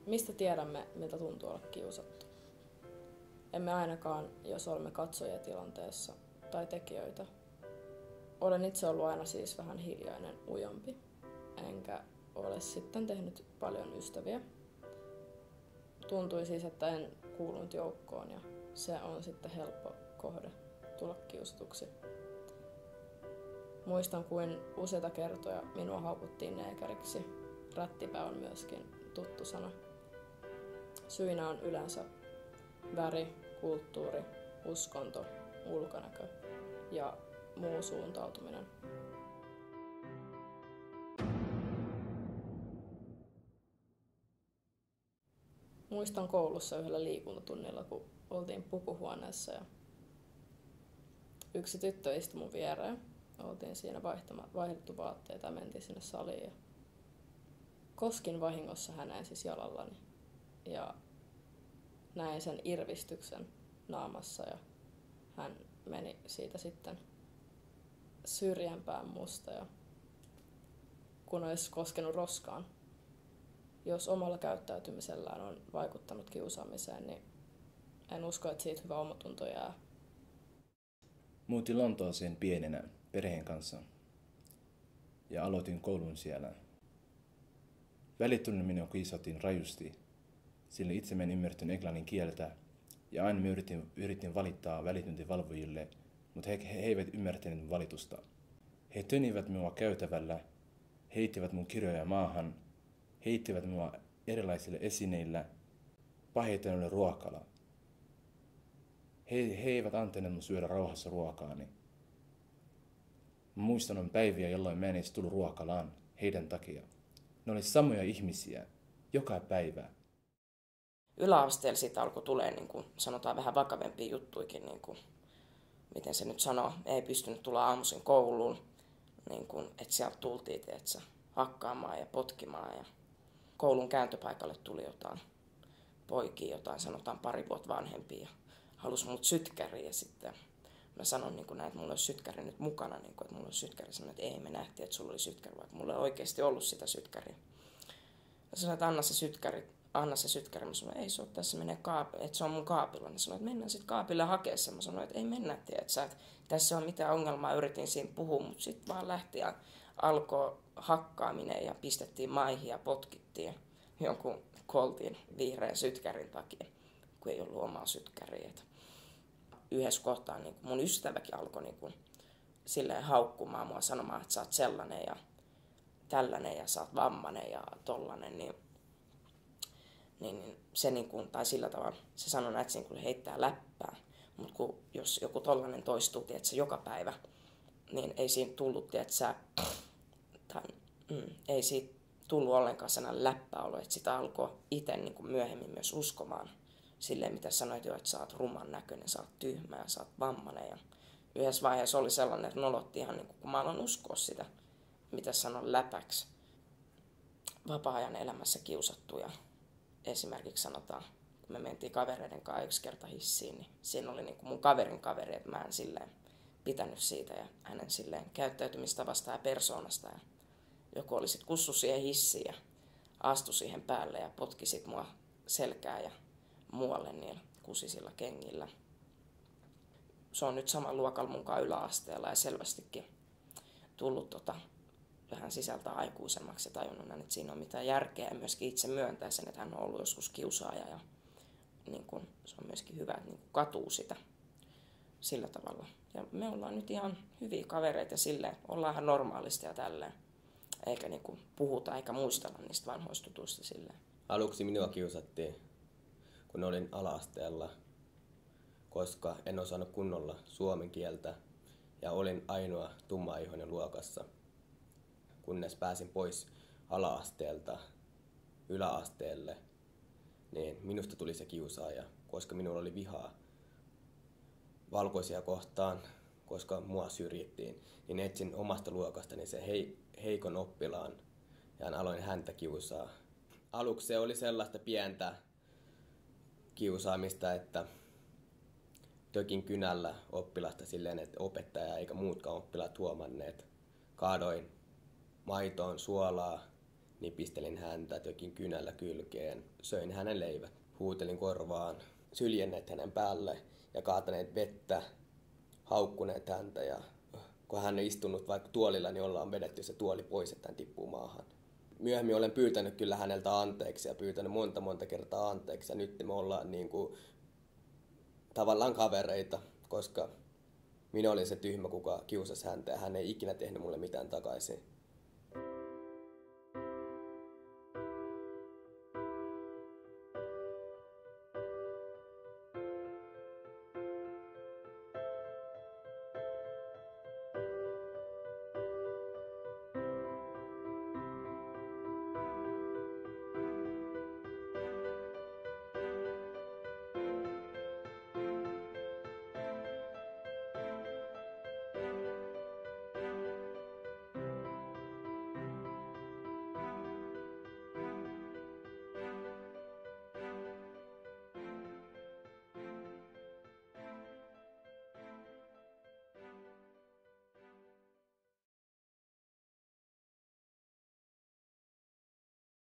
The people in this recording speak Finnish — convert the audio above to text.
Mistä tiedämme, miltä tuntuu olla kiusattu? Emme ainakaan, jos olemme katsojia tilanteessa tai tekijöitä. Olen itse ollut aina siis vähän hiljainen ujompi, enkä ole sitten tehnyt paljon ystäviä. Tuntui siis, että en kuulunut joukkoon ja se on sitten helppo kohde tulla kiusatuksi. Muistan, kuin useita kertoja minua haukuttiin neekeriksi. Rättipää on myöskin tuttu sana. Syinä on yleensä väri, kulttuuri, uskonto, ulkonäkö ja muu suuntautuminen. Muistan koulussa yhdellä liikuntatunnilla, kun oltiin pukuhuoneessa ja yksi tyttö istui mun viereen. Oltiin siinä vaihdettu vaatteita ja mentiin sinne saliin. Ja koskin vahingossa häneen siis jalallani ja näin sen irvistyksen naamassa ja hän meni siitä sitten syrjempään musta ja kun olisi koskenut roskaan. Jos omalla käyttäytymisellään on vaikuttanut kiusaamiseen, niin en usko, että siitä hyvä omatunto jää. Muutin Lontooseen pienenä perheen kanssa ja aloitin koulun siellä. Välitunnilla minua kiusattiin rajusti, sillä itse en ymmärtänyt englannin kieltä ja aina yritin valittaa välituntivalvojille, mutta he eivät ymmärtäneet valitusta. He tönivät minua käytävällä, heittivät mun kirjoja maahan, heittivät minua erilaisilla esineillä, paheiten oli ruokala. He eivät antaneet mun syödä rauhassa ruokaani. Muistan on päiviä, jolloin mä en edes tullut ruokalaan heidän takia. Ne oli samoja ihmisiä, joka päivä. Yläasteella siitä alkoi tulee, niin kuin sanotaan, vähän vakavempia juttuikin, niin kuin, miten se nyt sanoo, ei pystynyt tulla aamuisin kouluun, niin kuin, että sieltä tultiin hakkaamaan ja potkimaan. Ja koulun kääntöpaikalle tuli jotain poikia, jotain sanotaan 2 vuotta vanhempia, ja halusi mut sytkäriin ja sitten mä sanon niin kuin näin, että mulla olisi sytkäri nyt mukana, niin kuin, että mulla olisi sytkäri. Sanoin, että ei, me nähtiin, että sulla oli sytkäri, vaikka mulla ei oikeasti ollut sitä sytkäriä. Mä sanoin, että anna se sytkäri. Mä sanoin, ei se ole tässä, että se on mun kaapilla. Mä sanoin, että mennään sitten kaapille hakemaan sen. Mä sanoin, että ei mennä, että tässä on mitään ongelmaa, yritin siinä puhua, mutta sitten vaan lähti ja alkoi hakkaaminen ja pistettiin maihin ja potkittiin jonkun koltin vihreän sytkärin takia, kun ei ollut omaa sytkäriä. Yhdessä kohtaa niin mun ystäväkin alkoi niin silleen haukkumaan mua sanomaan, että sä oot sellainen ja tällainen ja sä oot vammainen ja tollainen. Niin se niin kuin, tai sillä tavalla se sanoi näin, että se niin heittää läppää. Mutta jos joku tollainen toistuu, tiedätkö, joka päivä, niin ei siinä tullut, ei siitä tullut ollenkaan sellainen läppäolo, että sitä alkoi itse niin kuin myöhemmin myös uskomaan silleen, mitä sanoit jo, että sä oot ruman näköinen, sä oot tyhmä ja sä oot vammainen. Ja yhdessä vaiheessa oli sellainen, että nolotti ihan niin kuin, kun mä aloin uskoa sitä, mitä sanon läpäksi. Vapaa-ajan elämässä kiusattuja. Esimerkiksi sanotaan, kun me mentiin kavereiden kanssa 1 kerta hissiin, niin siinä oli niin kuin mun kaverin kaveri, että mä en silleen pitänyt siitä ja hänen silleen käyttäytymistavasta ja persoonasta. Ja joku oli sitten kussu siihen hissiin ja astui siihen päälle ja potki sit mua selkää ja muualle niillä kusisilla kengillä. Se on nyt saman luokalla munkaan yläasteella ja selvästikin tullut vähän sisältä aikuisemmaksi ja tajunnut, että siinä on mitään järkeä ja myöskin itse myöntää sen, että hän on ollut joskus kiusaaja ja niin kun, se on myöskin hyvä, että niin katuu sitä sillä tavalla. Ja me ollaan nyt ihan hyviä kavereita ja silleen, ollaan ihan normaalisti ja tälleen, eikä niin kuin puhuta eikä muistella niistä vanhoista tutuista silleen. Aluksi minua kiusattiin, kun olin ala-asteella, koska en osannut kunnolla suomen kieltä ja olin ainoa tummaihoinen luokassa. Kunnes pääsin pois ala-asteelta yläasteelle, niin minusta tuli se kiusaaja, koska minulla oli vihaa valkoisia kohtaan, koska mua syrjittiin, niin etsin omasta luokastani se heikon oppilaan ja aloin häntä kiusaa. Aluksi se oli sellaista pientä kiusaamista, että tökin kynällä oppilasta silleen, että opettaja eikä muutkaan oppilaat huomanneet. Kaadoin maitoon suolaa niin pistelin häntä jokin kynällä kylkeen. Söin hänen leivät. Huutelin korvaan, syljenneet hänen päälle ja kaataneet vettä, haukkuneet häntä. Ja kun hän on istunut vaikka tuolilla, niin ollaan vedetty se tuoli pois, että hän tippuu maahan. Myöhemmin olen pyytänyt kyllä häneltä anteeksi ja pyytänyt monta kertaa anteeksi. Ja nyt me ollaan niin kuin tavallaan kavereita, koska minä olin se tyhmä, kuka kiusasi häntä ja hän ei ikinä tehnyt mulle mitään takaisin.